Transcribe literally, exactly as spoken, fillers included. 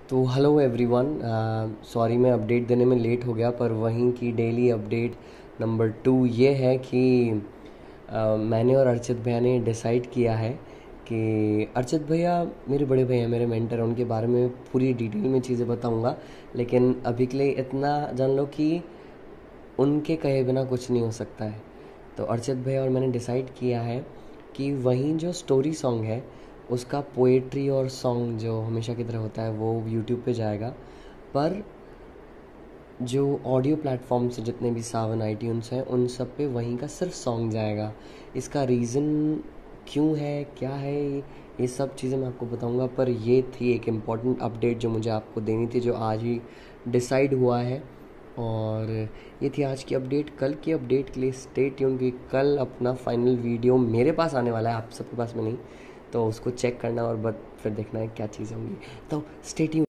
तो hello everyone, sorry मैं update देने में लेट हो गया, पर वहीं की डेली अपडेट नंबर टू ये है कि uh, मैंने और अर्चित भैया ने डिसाइड किया है कि अर्चित भैया मेरे बड़े भैया, मेरे मेंटर हैं, उनके बारे में पूरी डिटेल में चीज़ें बताऊंगा। लेकिन अभी के लिए इतना जान लो कि उनके कहे बिना कुछ नहीं हो सकता है। तो अर्चित भैया और मैंने डिसाइड किया है कि वहीं जो स्टोरी सॉन्ग है उसका पोएट्री और सॉन्ग जो हमेशा की तरह होता है वो यूट्यूब पे जाएगा, पर जो ऑडियो प्लेटफॉर्म से जितने भी सावन आईट्यून्स हैं उन सब पे वहीं का सिर्फ सॉन्ग जाएगा। इसका रीज़न क्यों है, क्या है, ये सब चीज़ें मैं आपको बताऊंगा। पर ये थी एक इम्पॉर्टेंट अपडेट जो मुझे आपको देनी थी, जो आज ही डिसाइड हुआ है। और ये थी आज की अपडेट। कल की अपडेट के लिए स्टे ट्यून, कि कल अपना फाइनल वीडियो मेरे पास आने वाला है, आप सबके पास में नहीं। तो उसको चेक करना और बट फिर देखना है क्या चीज़ें होंगी। तो स्टे ट्यून।